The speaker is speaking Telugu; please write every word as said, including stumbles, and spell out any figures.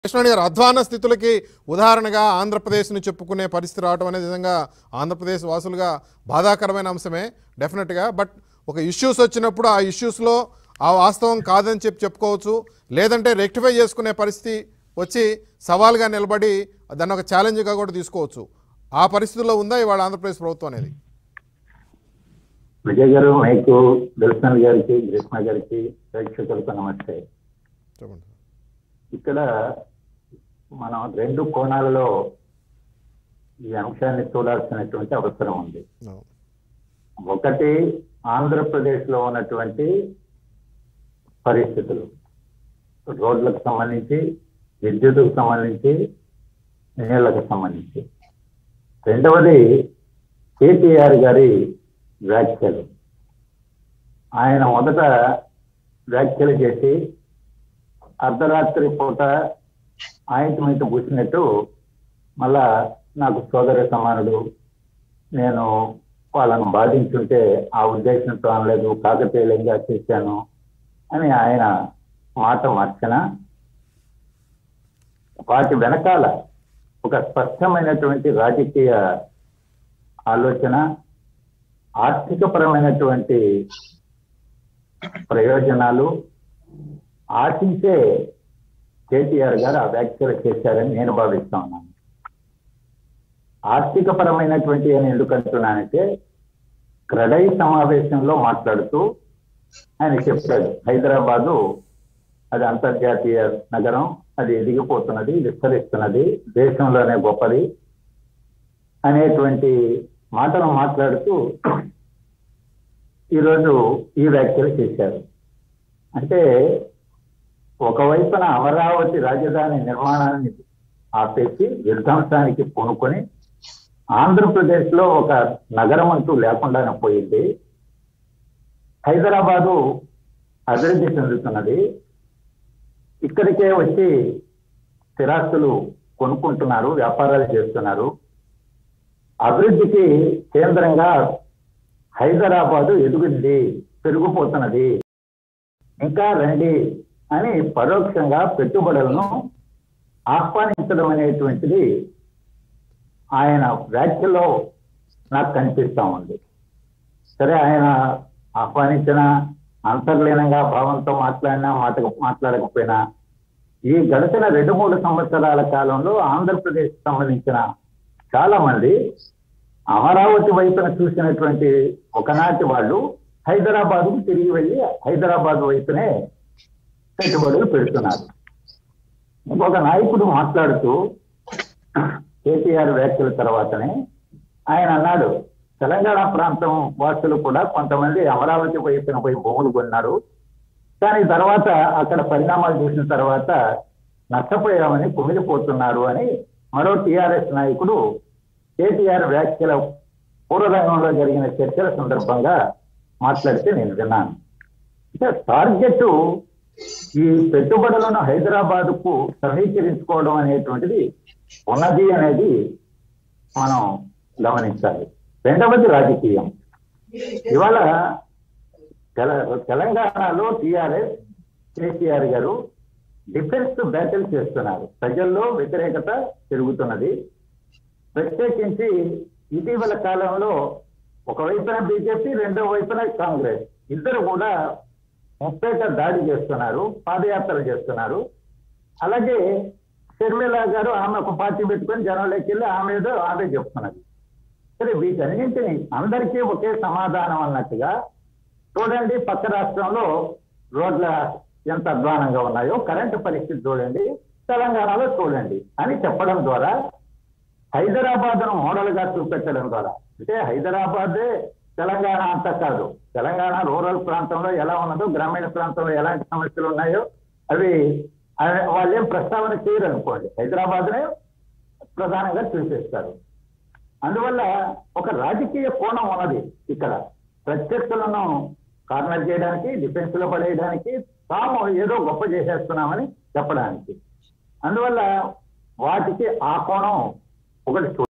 కృష్ణాని గారు అధ్వాన స్థితులకి ఉదాహరణగా ఆంధ్రప్రదేశ్ని చెప్పుకునే పరిస్థితి రావడం అనేది నిజంగా ఆంధ్రప్రదేశ్ వాసులుగా బాధాకరమైన అంశమే డెఫినెట్గా. బట్ ఒక ఇష్యూస్ వచ్చినప్పుడు ఆ ఇష్యూస్లో ఆ వాస్తవం కాదని చెప్పి చెప్పుకోవచ్చు, లేదంటే రెక్టిఫై చేసుకునే పరిస్థితి వచ్చి సవాల్గా నిలబడి దాన్ని ఒక ఛాలెంజ్గా కూడా తీసుకోవచ్చు. ఆ పరిస్థితుల్లో ఉందా ఇవాళ ఆంధ్రప్రదేశ్ ప్రభుత్వం అనేది? విజయ్ గారు, మీకు దర్శన్ గారికి, గ్రీష్మ గారికి, ప్రేక్షకులకు నమస్తే. ఇక్కడ మనం రెండు కోణాలలో ఈ అంశాన్ని చూడాల్సినటువంటి అవసరం ఉంది. ఒకటి, ఆంధ్రప్రదేశ్ లో ఉన్నటువంటి పరిస్థితులు, రోడ్లకు సంబంధించి, విద్యుత్కు సంబంధించి, నీళ్లకు సంబంధించి. రెండవది కేటీఆర్ గారి వ్యాఖ్యలు. ఆయన మొదట వ్యాఖ్యలు చేసి అర్ధరాత్రి పూట ఆయింట్మెంట్ పూసినట్టు మళ్ళా నాకు సోదర సమానుడు, నేను వాళ్ళను బాధించుంటే ఆ ఉద్దేశంతో అనలేదు, కాకతీయంగా చేశాను అని ఆయన మాట మార్చిన వాటి వెనకాల ఒక స్పష్టమైనటువంటి రాజకీయ ఆలోచన, ఆర్థికపరమైనటువంటి ప్రయోజనాలు ఆశించే కేటీఆర్ గారు ఆ వ్యాఖ్యలు చేశారని నేను భావిస్తా ఉన్నాను. ఆర్థిక పరమైనటువంటి అని ఎందుకంటున్నానంటే, క్రడై సమావేశంలో మాట్లాడుతూ ఆయన చెప్పాడు, హైదరాబాదు అది అంతర్జాతీయ నగరం, అది ఎదిగిపోతున్నది, విస్తరిస్తున్నది, దేశంలోనే గొప్పది అనేటువంటి మాటలు మాట్లాడుతూ ఈరోజు ఈ వ్యాఖ్యలు చేశారు. అంటే ఒకవైపున అమరావతి రాజధాని నిర్మాణాన్ని ఆపేసి విధ్వంసానికి పూనుకొని ఆంధ్రప్రదేశ్ లో ఒక నగరం అంటూ లేకుండానే పోయింది. హైదరాబాదు అభివృద్ధి చెందుతున్నది, ఇక్కడికే వచ్చి స్థిరాస్తులు కొనుక్కుంటున్నారు, వ్యాపారాలు చేస్తున్నారు. అభివృద్ధికి కేంద్రంగా హైదరాబాదు ఎదుగుంది, పెరిగిపోతున్నది, ఇంకా రండి అని పరోక్షంగా పెట్టుబడులను ఆహ్వానించడం అనేటువంటిది ఆయన వ్యాఖ్యలో నాకు కనిపిస్తా ఉంది. సరే, ఆయన ఆహ్వానించిన, అంతర్లీనంగా భావంతో మాట్లాడినా మాట మాట్లాడకపోయినా ఈ గడిచిన రెండు మూడు సంవత్సరాల కాలంలో ఆంధ్రప్రదేశ్ సంబంధించిన చాలా మంది అమరావతి వైపున చూసినటువంటి ఒకనాటి వాళ్ళు హైదరాబాద్కు తిరిగి వెళ్ళి హైదరాబాద్ వైపునే పెట్టుబడులు పెడుతున్నారు. ఇంకొక నాయకుడు మాట్లాడుతూ కేటీఆర్ వ్యాఖ్యల తర్వాతనే ఆయన అన్నాడు, తెలంగాణ ప్రాంతం వాసులు కూడా కొంతమంది అమరావతి వైపున పోయి భూములు కొన్నారు, కానీ తర్వాత అక్కడ పరిణామాలు చూసిన తర్వాత నష్టపోయామని కుమిలిపోతున్నారు అని మరో టీఆర్ఎస్ నాయకుడు కేటీఆర్ వ్యాఖ్యల పూర్వరంగంలో జరిగిన చర్చల సందర్భంగా మాట్లాడితే నేను విన్నాను. అంటే టార్గెట్ ఈ పెట్టుబడులను హైదరాబాద్ కు సమీకరించుకోవడం అనేటువంటిది ఉన్నది అనేది మనం గమనించాలి. రెండవది రాజకీయం. ఇవాళ తెలంగాణలో టీఆర్ఎస్ కేసీఆర్ గారు డిఫెన్స్ బ్యాటిల్ చేస్తున్నారు, ప్రజల్లో వ్యతిరేకత పెరుగుతున్నది. ప్రత్యేకించి ఇటీవల కాలంలో ఒకవైపున బీజేపీ, రెండో వైపున కాంగ్రెస్, ఇద్దరు కూడా ముప్పేట దాడి చేస్తున్నారు, పాదయాత్రలు చేస్తున్నారు. అలాగే షర్మిల గారు ఆమె ఒక పార్టీ పెట్టుకొని జనంలోకి వెళ్ళి ఆమె ఏదో ఆమె చెప్తున్నది. సరే, వీటన్నింటినీ అందరికీ ఒకే సమాధానం అన్నట్టుగా చూడండి, పక్క రాష్ట్రంలో రోడ్ల ఎంత అధ్వానంగా ఉన్నాయో, కరెంటు పరిస్థితి చూడండి, తెలంగాణలో చూడండి అని చెప్పడం ద్వారా హైదరాబాద్ను మోడల్గా చూపెట్టడం ద్వారా, అంటే హైదరాబాదే తెలంగాణ అంతా కాదు, తెలంగాణ రూరల్ ప్రాంతంలో ఎలా ఉన్నదో, గ్రామీణ ప్రాంతంలో ఎలాంటి సమస్యలు ఉన్నాయో అవి వాళ్ళేం ప్రస్తావన చేయరు అనుకోండి, హైదరాబాద్నే ప్రధానంగా చూసేస్తారు. అందువల్ల ఒక రాజకీయ కోణం ఉన్నది ఇక్కడ, ప్రత్యర్థులను కార్నర్ చేయడానికి, డిఫెన్స్ లో పడేయడానికి, తాము ఏదో గొప్ప చేసేస్తున్నామని చెప్పడానికి. అందువల్ల వాటికి ఆ కోణం ఒకటి